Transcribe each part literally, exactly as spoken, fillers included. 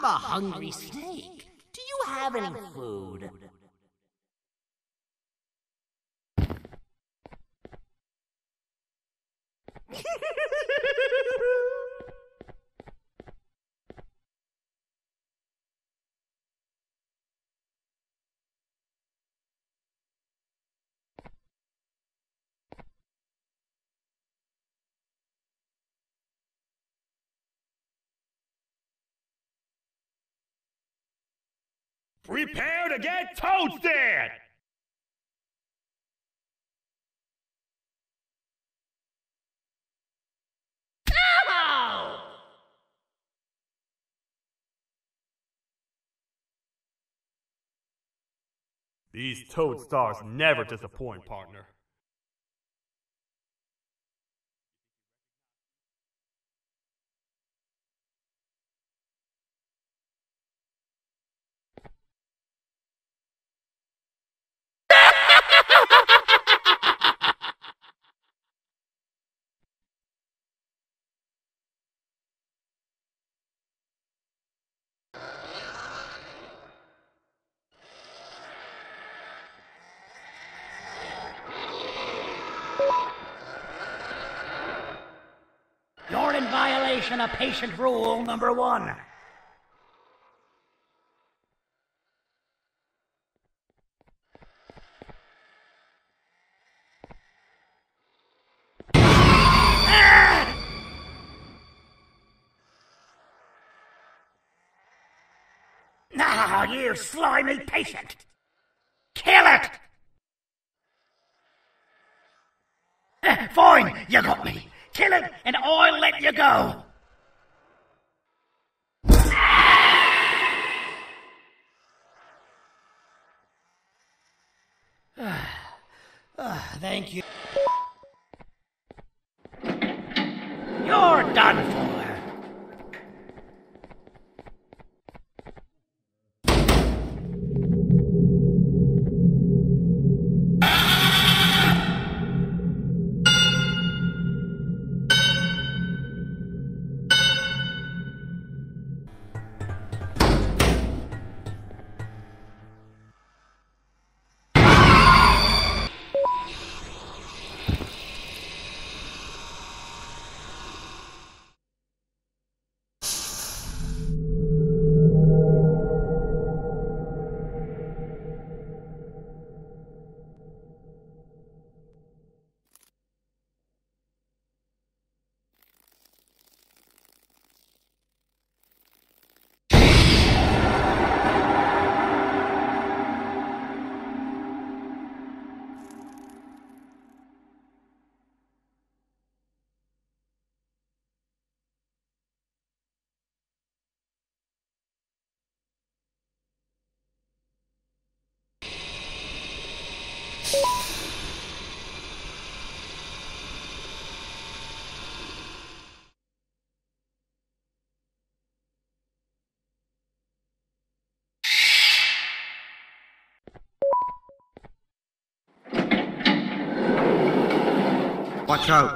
I'm a hungry snake. Do you have any food? Prepare to get toasted! Ow! These toad stars never disappoint, partner. You're in violation of patient rule number one. Now, you slimy patient! Kill it! Eh, fine, you got me. Kill it, and I'll let you go. Ah, thank you. You're done for. Watch out!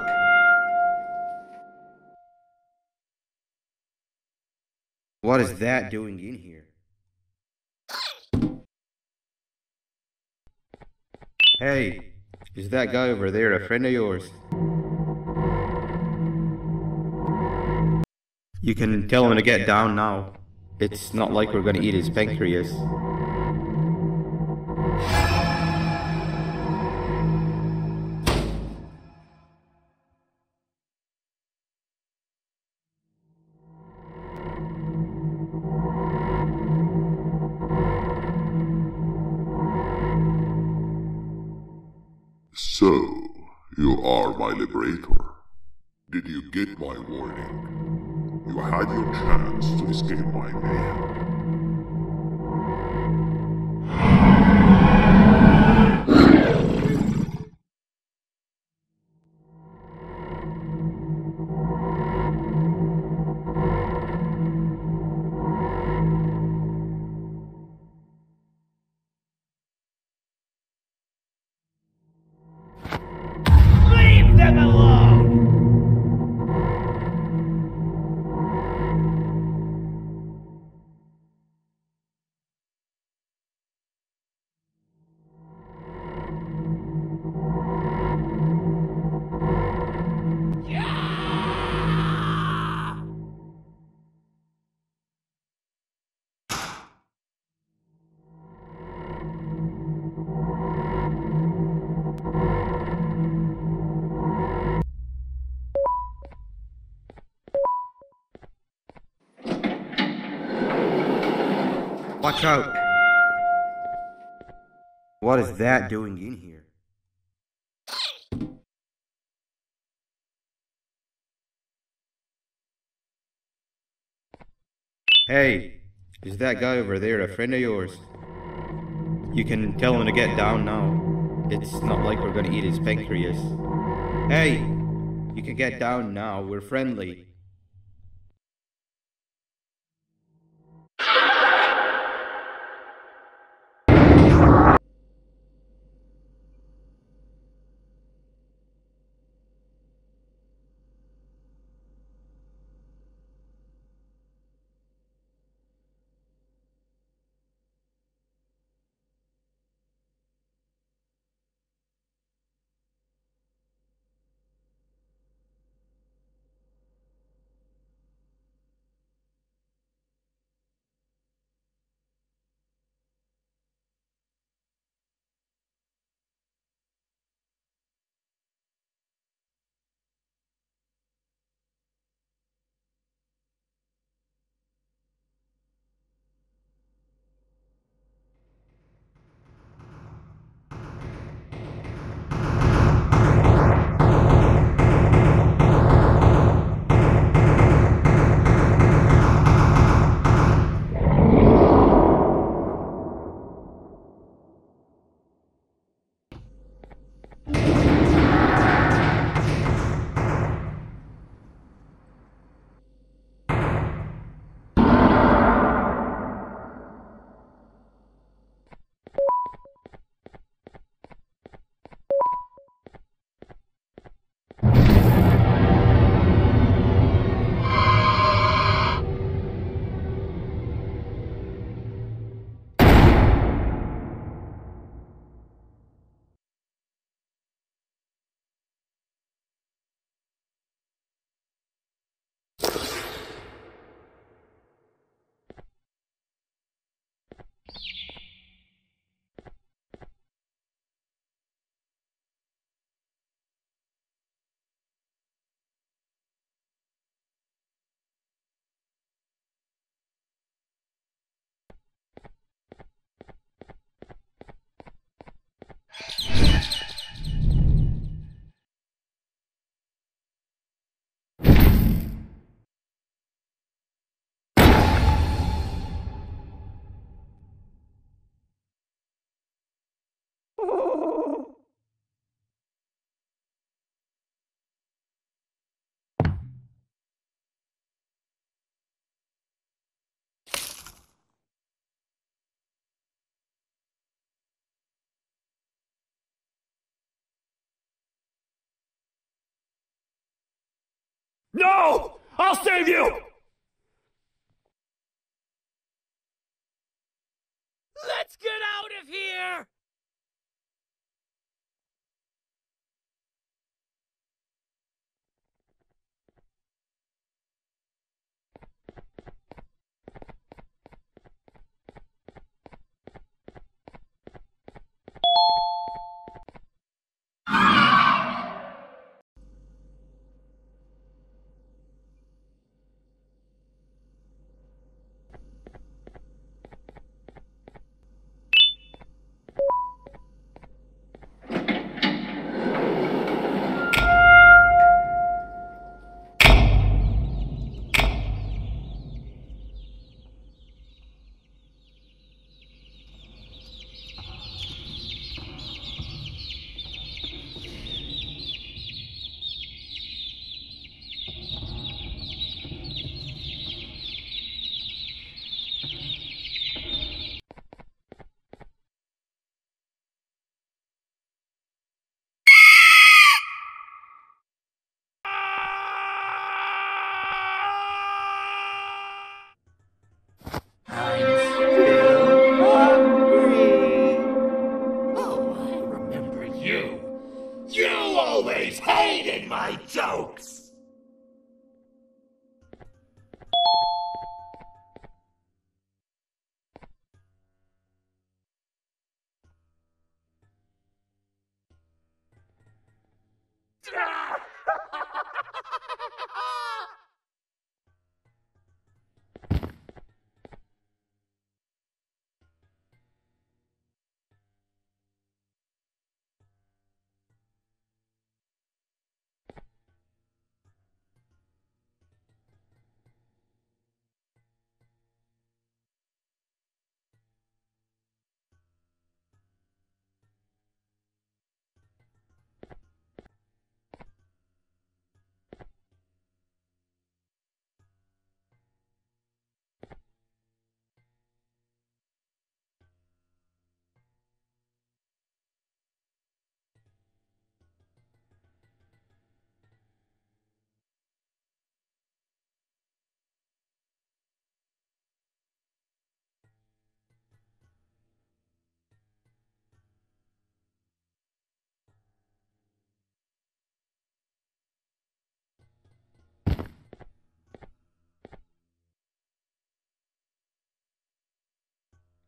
What is that doing in here? Hey, is that guy over there a friend of yours? You can tell him to get down now. It's not like we're gonna eat his pancreas. So, you are my liberator. Did you get my warning? You had your chance to escape my mayhem. Leave them alone! Watch out! What is that doing in here? Hey, is that guy over there a friend of yours? You can tell him to get down now. It's not like we're gonna eat his pancreas. Hey, you can get down now, we're friendly. No! I'll save you! Let's get out of here! Hated my jokes!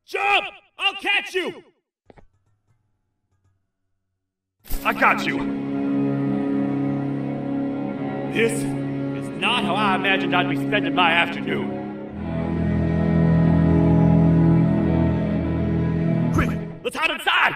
Jump! I'll catch you! I got you! This is not how I imagined I'd be spending my afternoon. Quick, let's hide inside!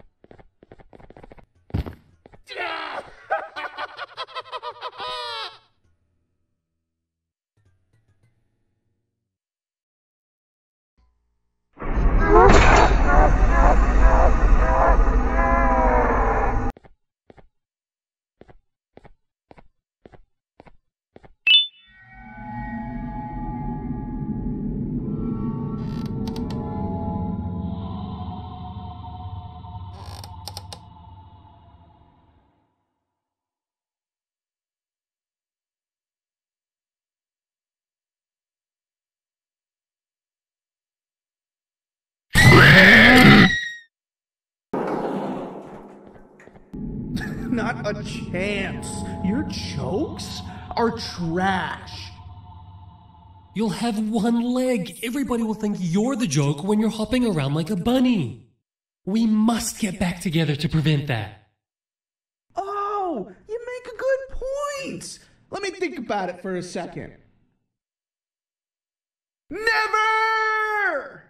Not a chance. Your jokes are trash. You'll have one leg. Everybody will think you're the joke when you're hopping around like a bunny. We must get back together to prevent that. Oh, you make a good point. Let me think about it for a second. Never!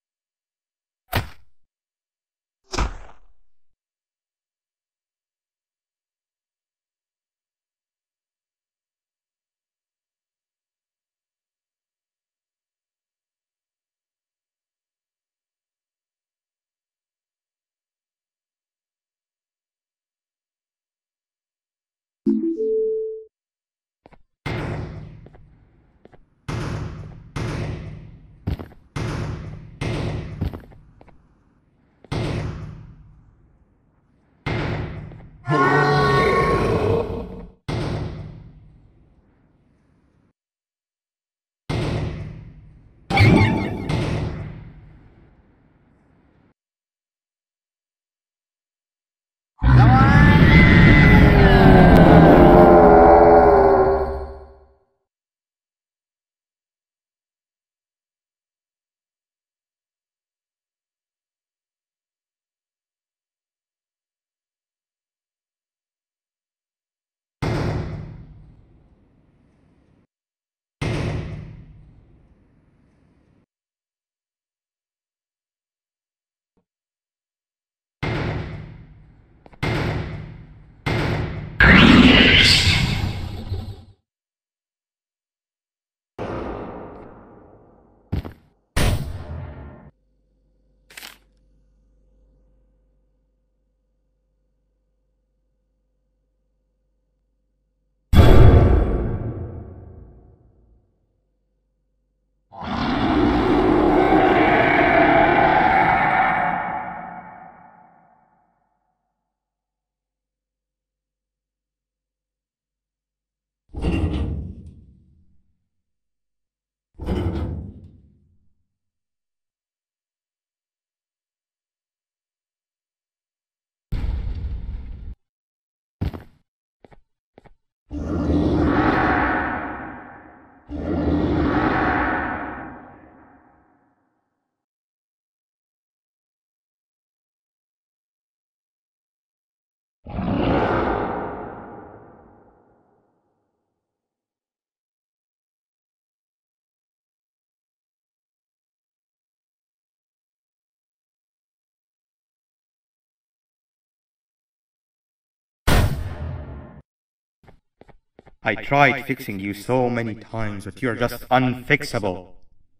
I tried fixing you so many times, but you're just unfixable.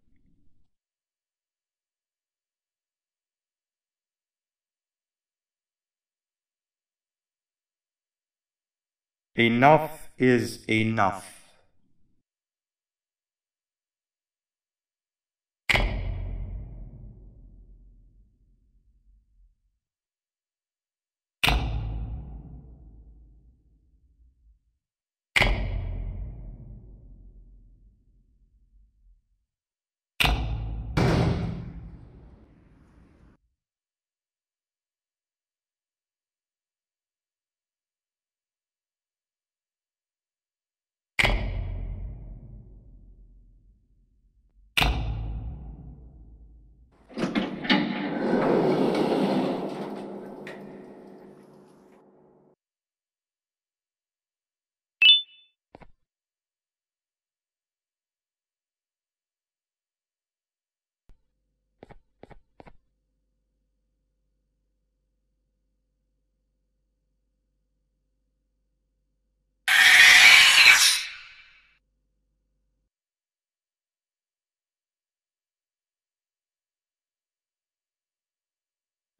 Enough is enough.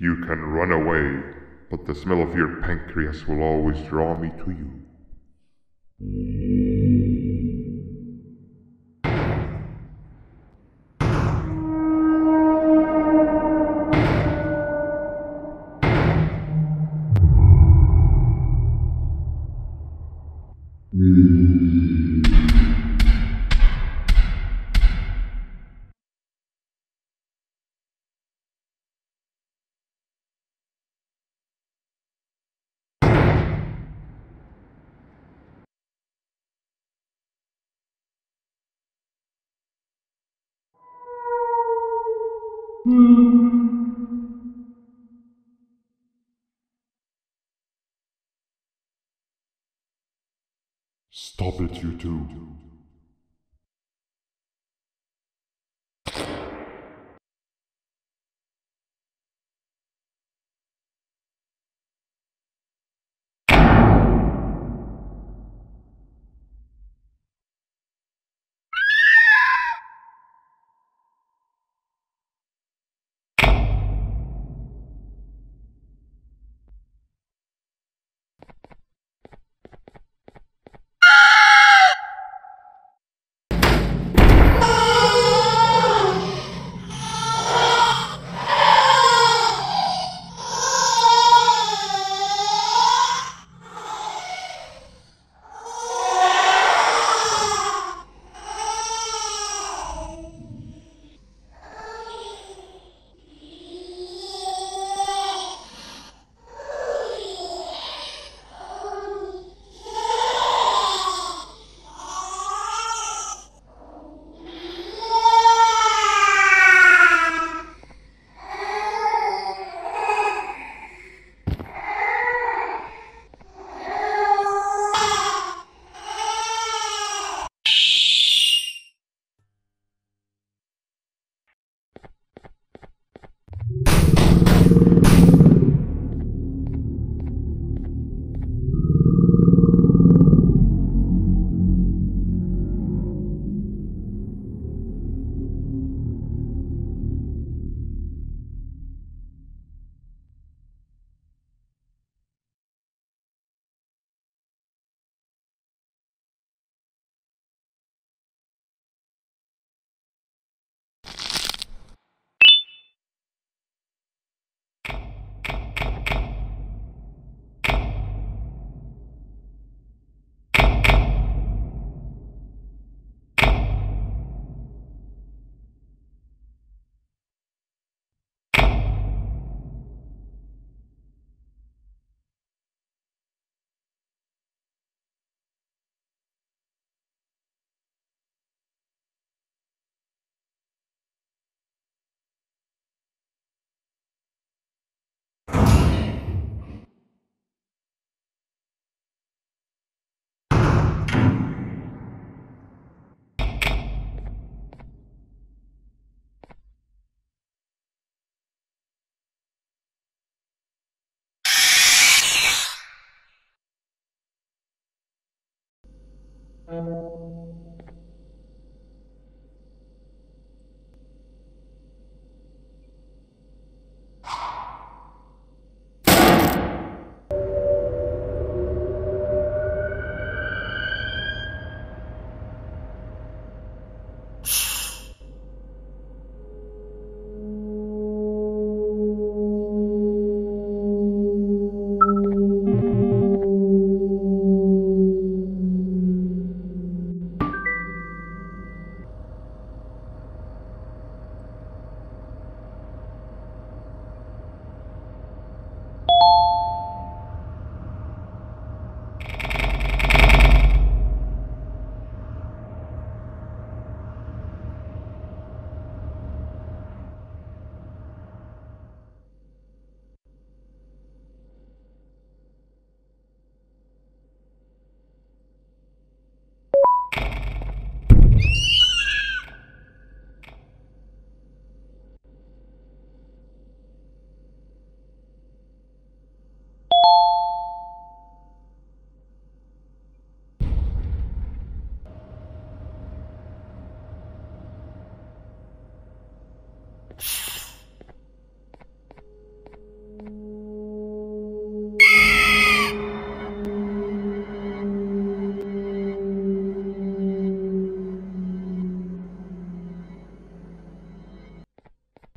You can run away, but the smell of your pancreas will always draw me to you. Stop it, you two.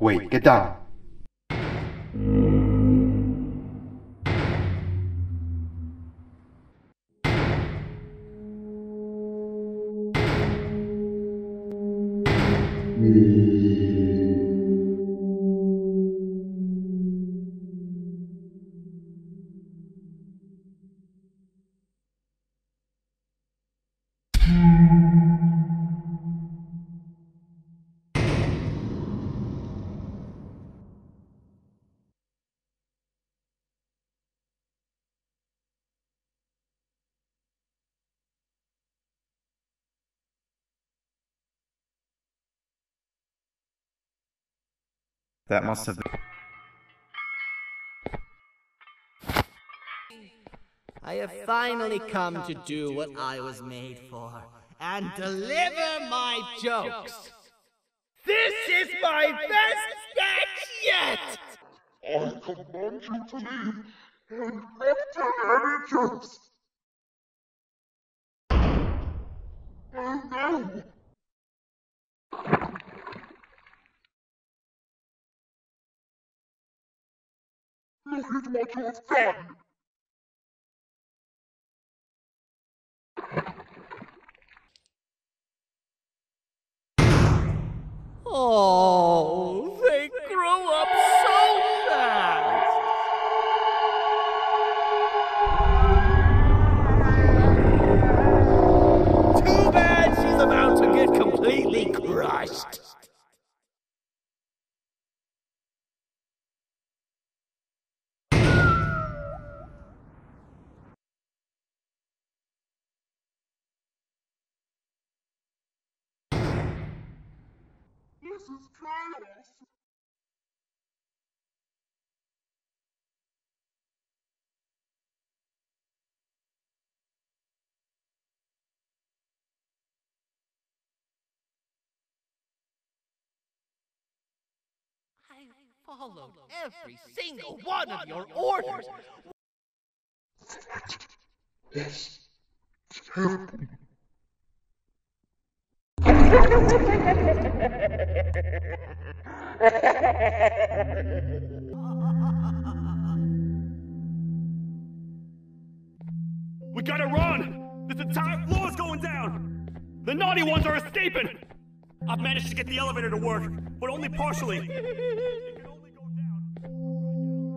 Wait, get down. That must have been... I have finally come to do what I was made for, and deliver my jokes. This is my best sketch yet! I command you to leave and not tell any jokes. Oh no! Look at what you have done! Oh, they grow up so fast. Too bad she's about to get completely crushed. This is chaos! I followed every single one of your orders. Yes. Terrible. We gotta run! This entire floor's going down! The naughty ones are escaping! I've managed to get the elevator to work, but only partially. It can only go down.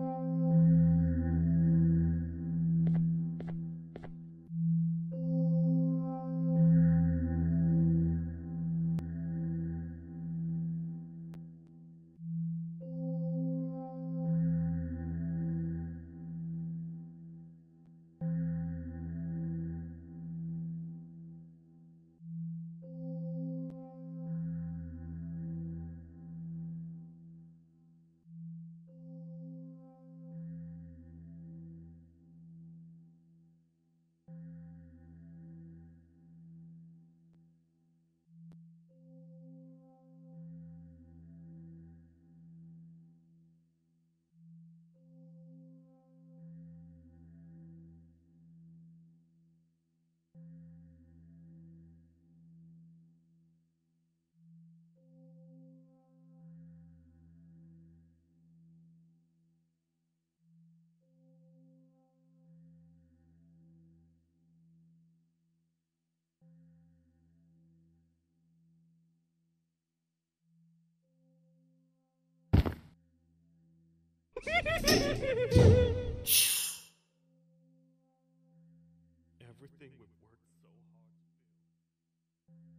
Everything we've worked so hard to build.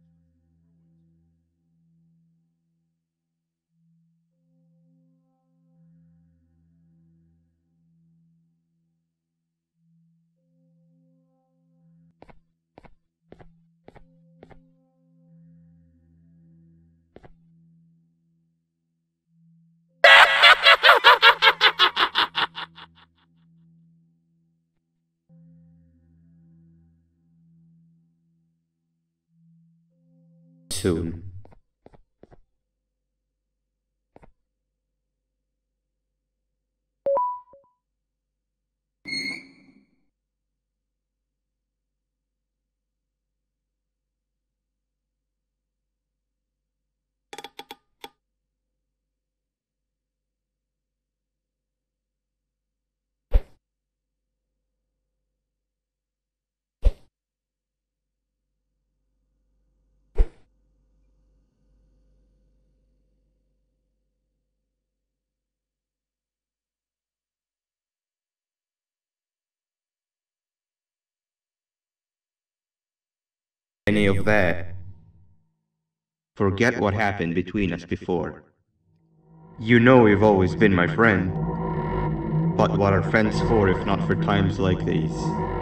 Soon. any of that. Forget what happened between us before. You know you've always been my friend. But what are friends for if not for times like these?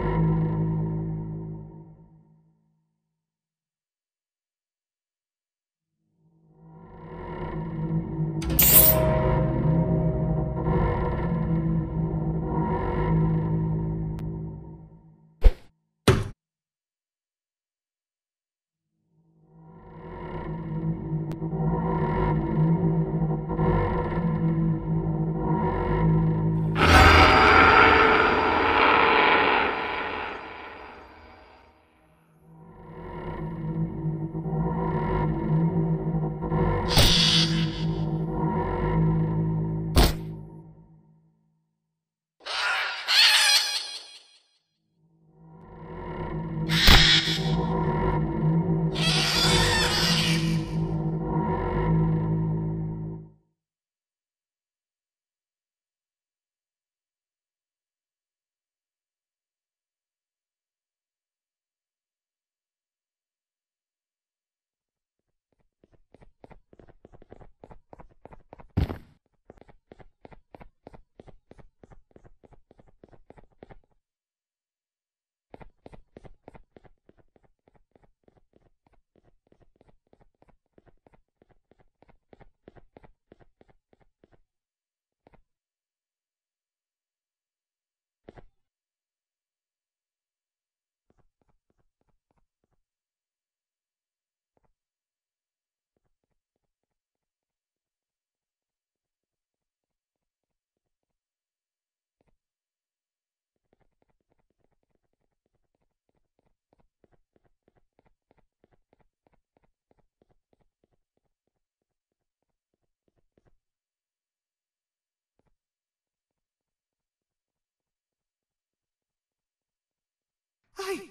I...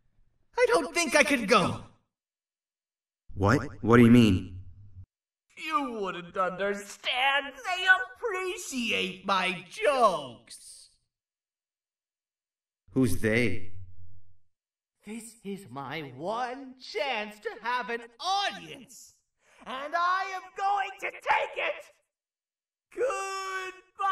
I don't think I can go. What? What do you mean? You wouldn't understand. They appreciate my jokes. Who's they? This is my one chance to have an audience. And I am going to take it. Goodbye.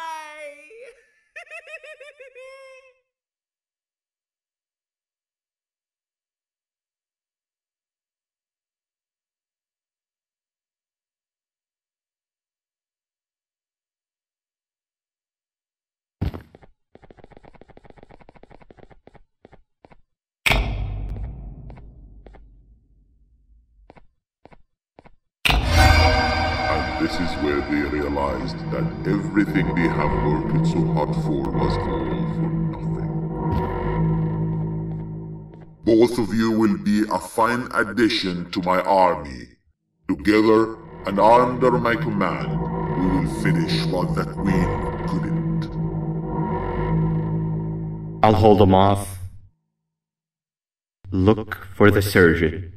This is where they realized that everything they have worked so hard for was all for nothing. Both of you will be a fine addition to my army. Together and under my command, we will finish what the Queen couldn't. I'll hold them off. Look for the surgeon.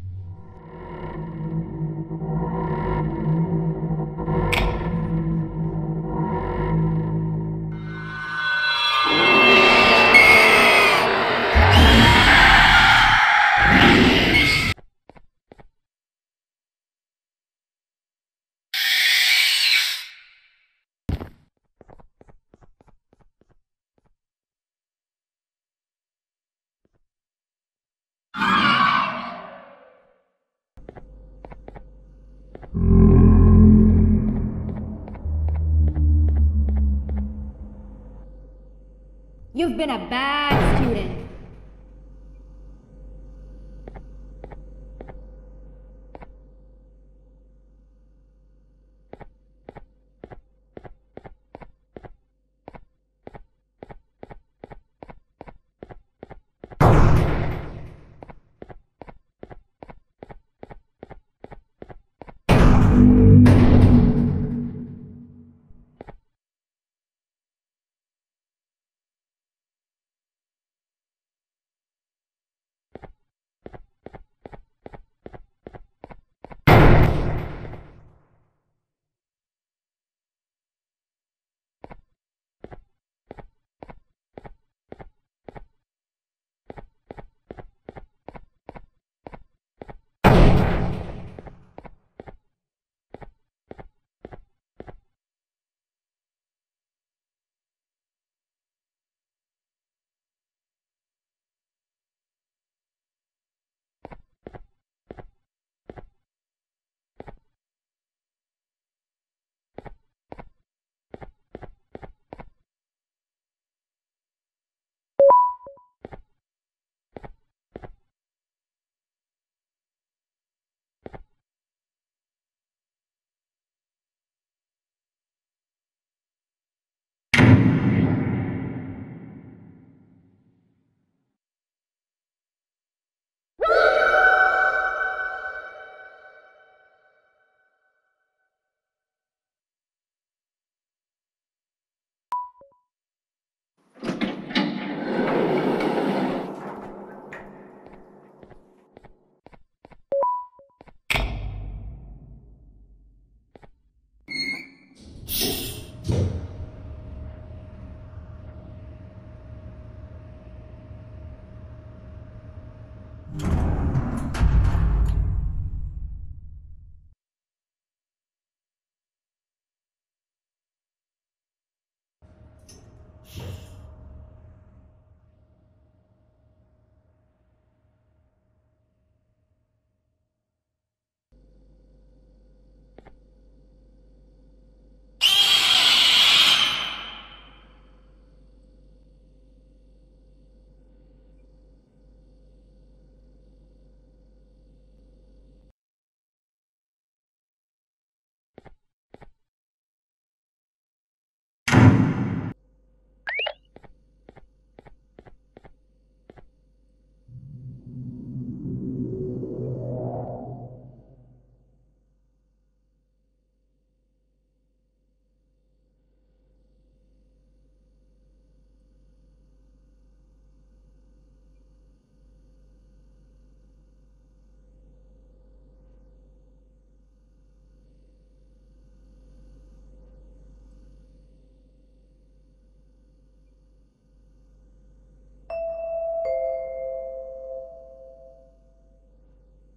You've been a bad student.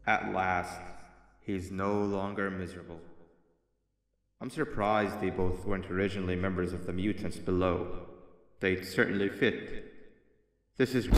At last, he's no longer miserable. I'm surprised they both weren't originally members of the mutants below. They'd certainly fit. This is...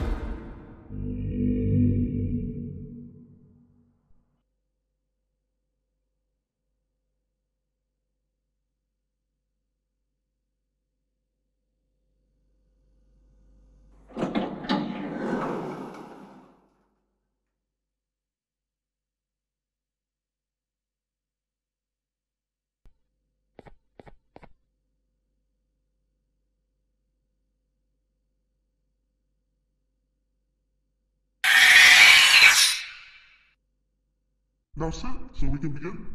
Now sit, so we can begin.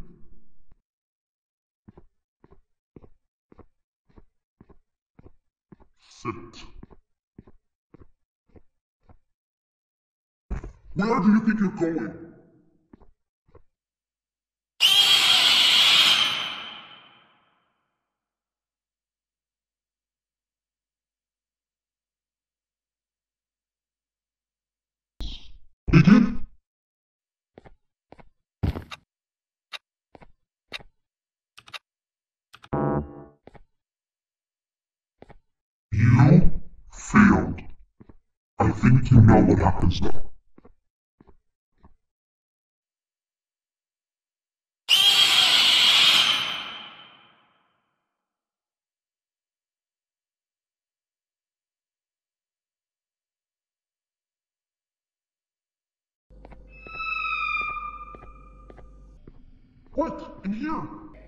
Sit. Where do you think you're going? Begin. You failed. I think you know what happens now. What? In here?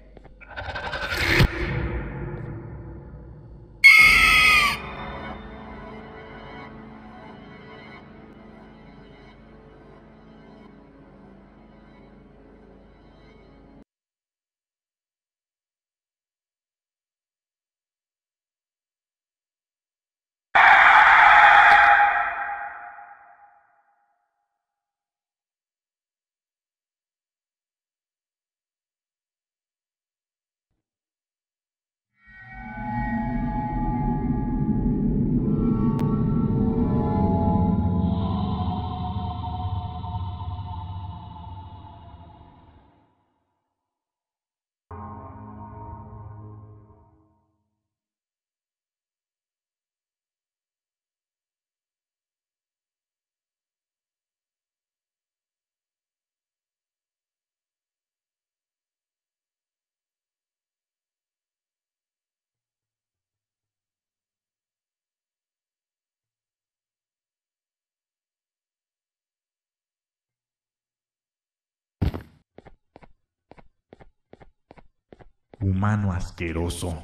Humano asqueroso.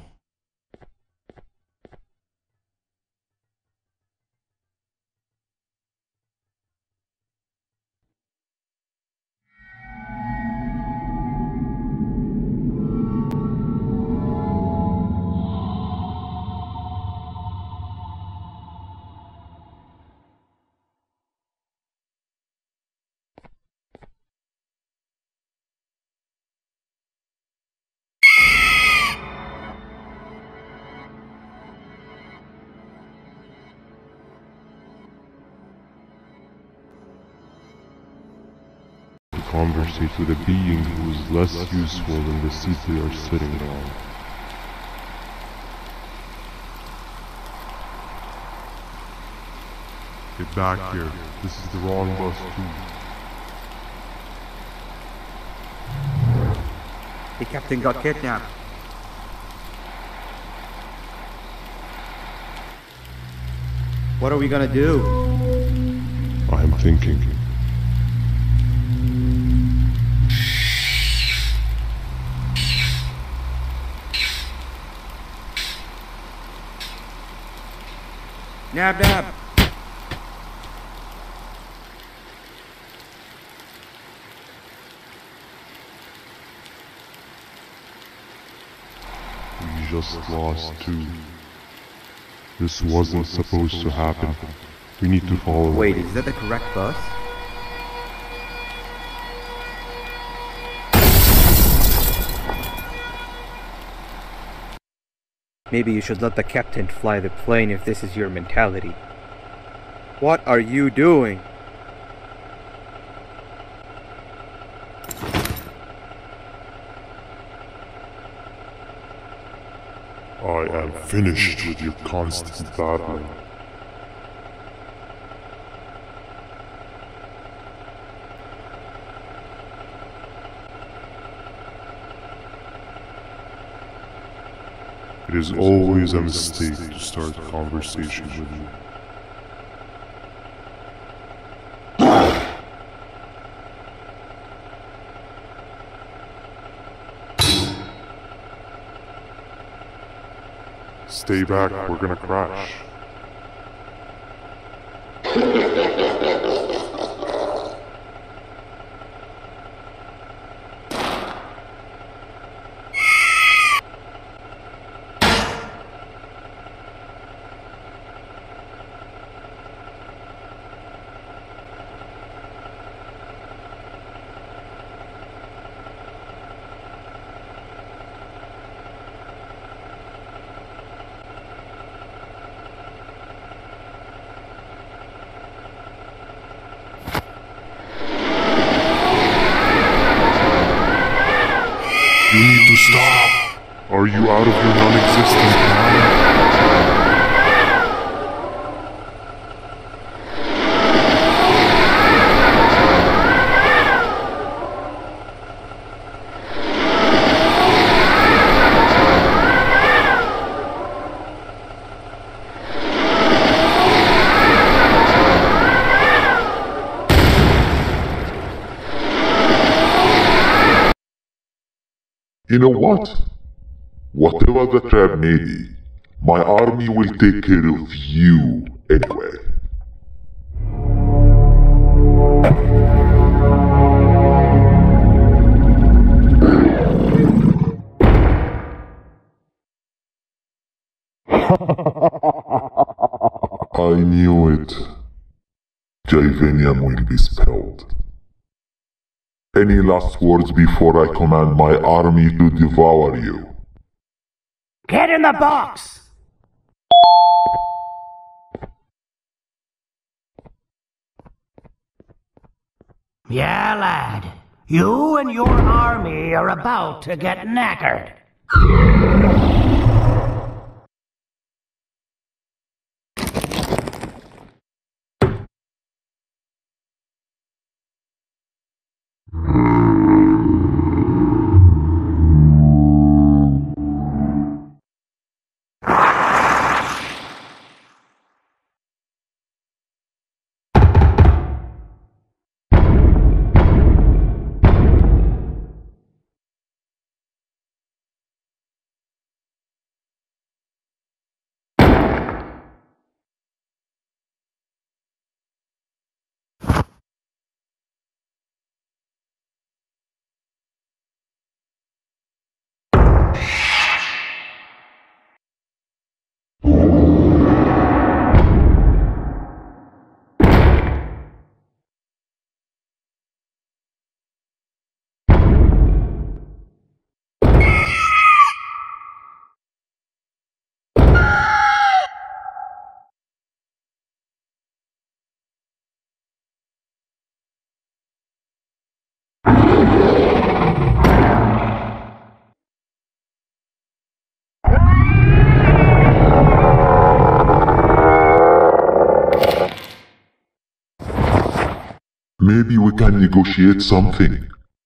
Conversate with a being who is less useful than the seat we are sitting on. Get back here. This is the wrong bus too. The captain got kidnapped. What are we gonna do? I'm thinking. Nab nab! We just lost two. This wasn't supposed to happen. We need to follow. Wait, is that the correct bus? Maybe you should let the captain fly the plane if this is your mentality. What are you doing? I am finished with your constant battling. It is always a mistake to start a conversation with you. Stay back, we're gonna crash. You need to stop! Are you out of your non-existent mind? You know what? Whatever the trap may be, my army will take care of you anyway. I knew it. Javanian will be spelled. Any last words before I command my army to devour you? Get in the box! Yeah, lad. You and your army are about to get knackered. Maybe we can negotiate something.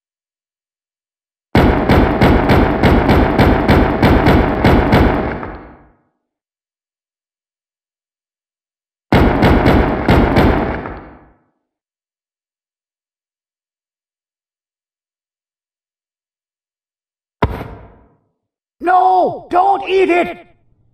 No! Don't eat it!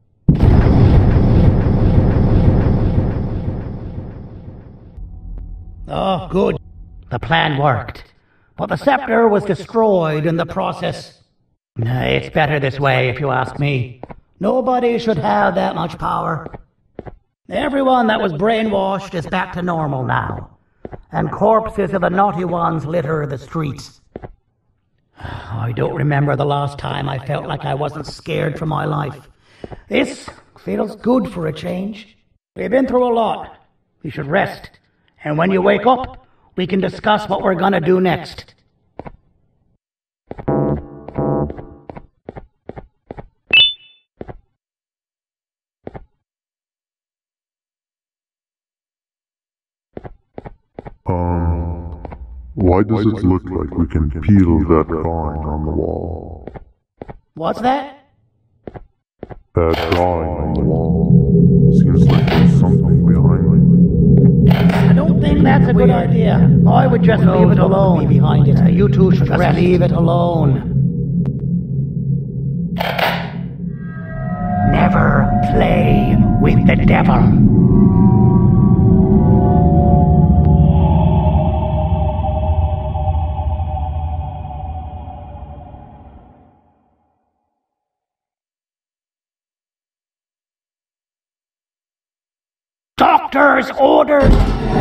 Oh, good. The plan worked. But the scepter was destroyed in the process. Nah, it's better this way, if you ask me. Nobody should have that much power. Everyone that was brainwashed is back to normal now. And corpses of the naughty ones litter the streets. I don't remember the last time I felt like I wasn't scared for my life. This feels good for a change. We've been through a lot. You should rest. And when you wake up, we can discuss what we're gonna do next. Why does it look like we can peel that drawing on the wall? What's that? That drawing on the wall. Seems like there's something behind it. I don't think that's a good idea. I would just leave it alone. Behind it. Uh, you two should just leave it alone. Never play with the devil. Doctor's orders!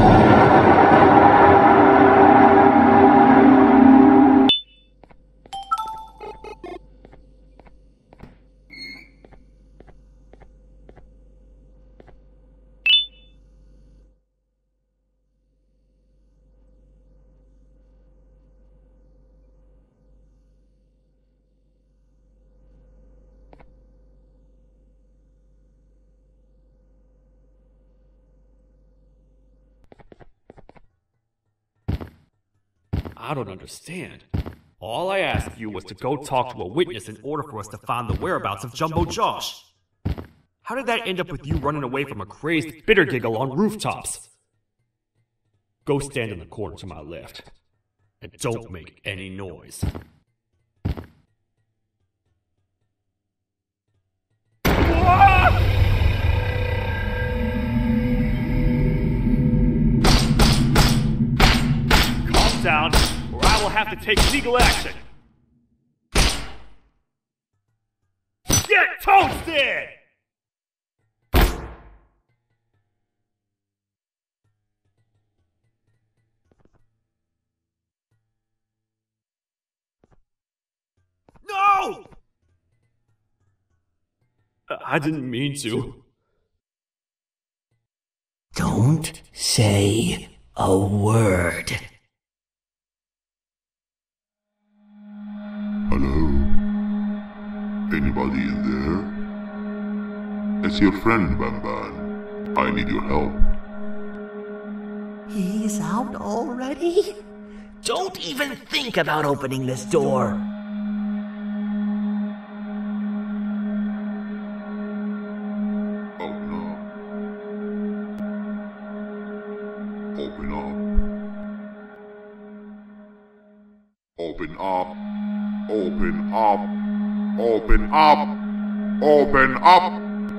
I don't understand. All I asked you was to go talk to a witness in order for us to find the whereabouts of Jumbo Josh. How did that end up with you running away from a crazed bitter giggle on rooftops? Go stand in the corner to my left. And don't make any noise. Calm down, or I will have to take legal action. Get toasted! No! I didn't mean to. Don't say a word. Hello? Anybody in there? It's your friend, Banban. I need your help. He's out already? Don't even think about opening this door. Oh no. Open up. Open up. Open up. Open up. Open up.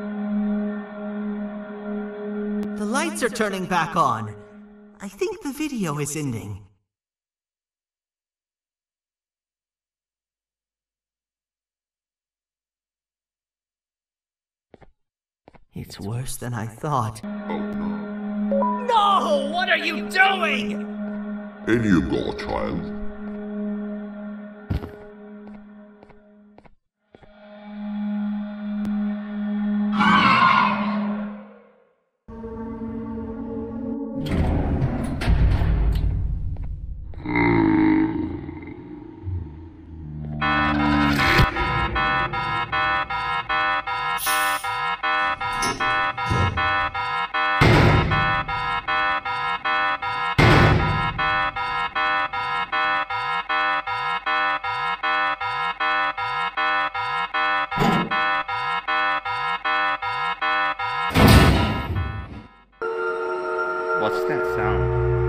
The lights are turning back on. I think the video is ending. It's worse than I thought. Oh no. No! What are you doing? In you go, child. What's that sound?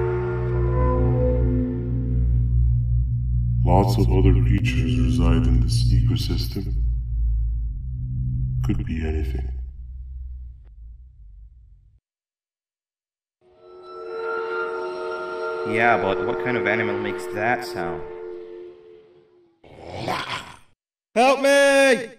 Lots of other creatures reside in this ecosystem. Could be anything. Yeah, but what kind of animal makes that sound? Help me!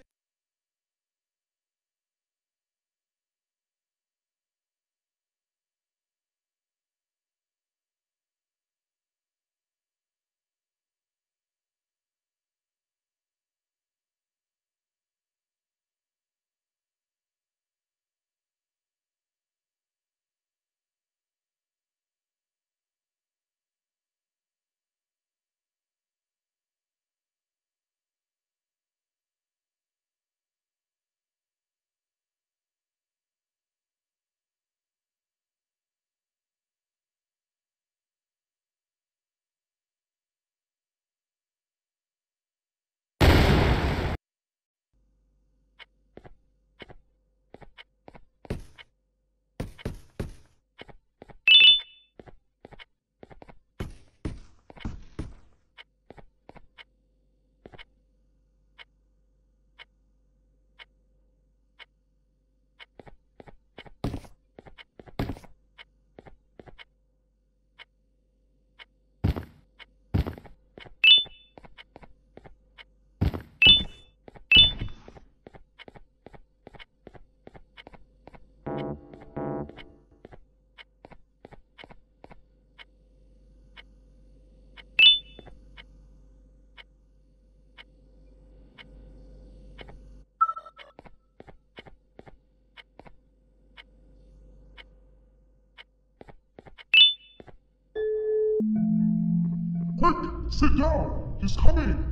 Quick, sit down. He's coming.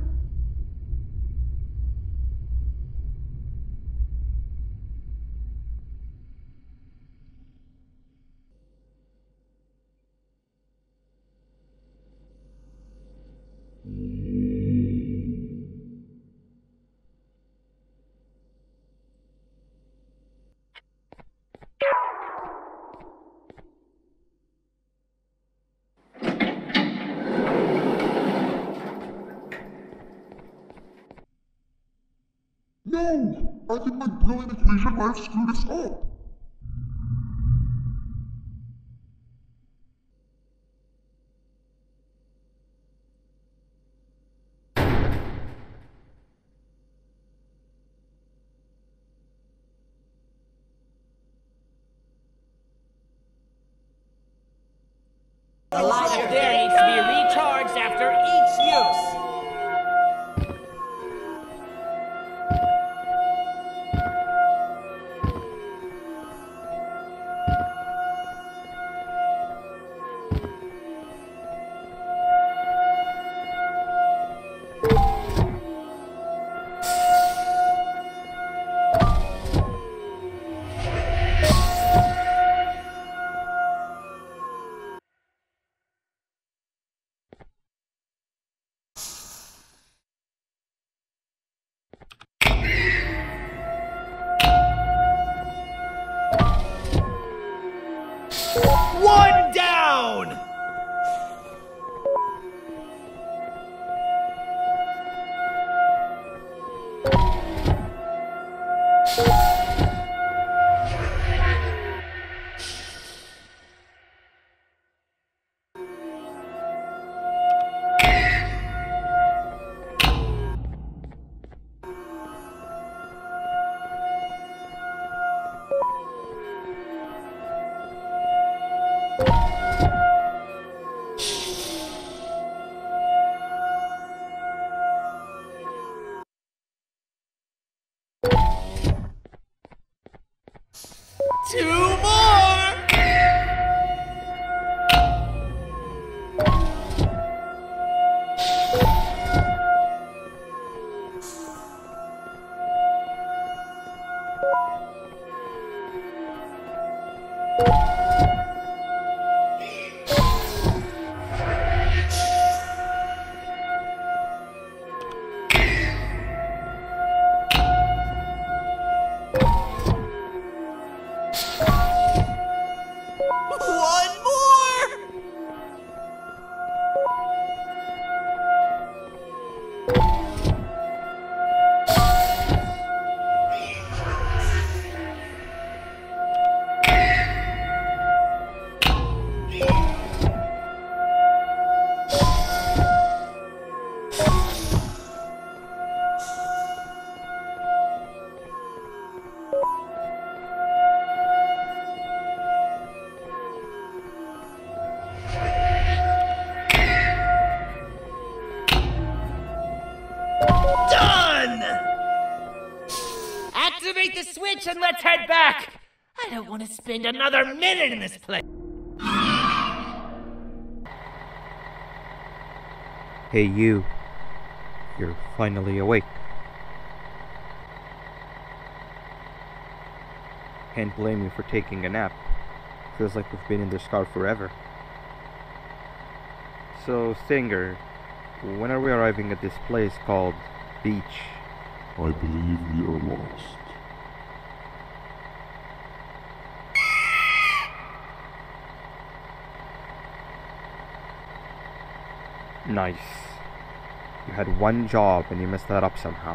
No! I think my brilliant equation might have screwed us up. The light up there needs to be recharged after each use. One down! Two more! One more! Done! Activate the switch and let's head back. I don't want to spend another minute in this place. Hey you. You're finally awake. Can't blame you for taking a nap. Feels like we've been in this car forever. So, Stinger, when are we arriving at this place called Beach? I believe we are lost. Nice. You had one job and you messed that up somehow.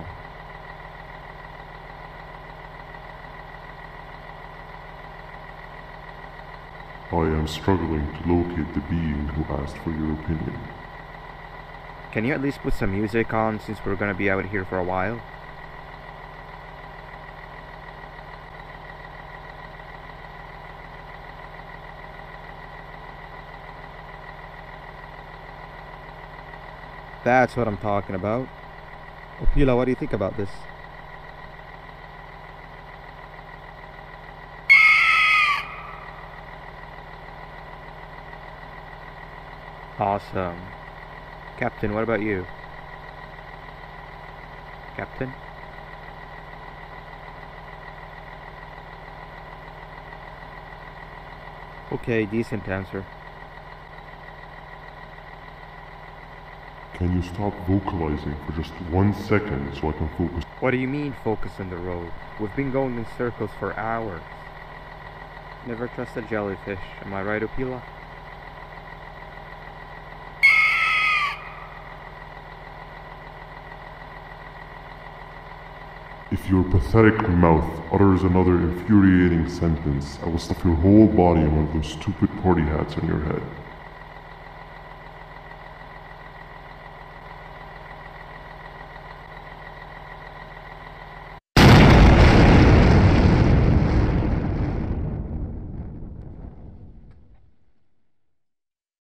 I am struggling to locate the being who asked for your opinion. Can you at least put some music on since we're gonna be out here for a while? That's what I'm talking about. Opila, what do you think about this? Awesome. Captain, what about you? Captain? Okay, decent answer. Can you stop vocalizing for just one second so I can focus? What do you mean, focus on the road? We've been going in circles for hours. Never trust a jellyfish, am I right, Opila? If your pathetic mouth utters another infuriating sentence, I will stuff your whole body in one of those stupid party hats on your head.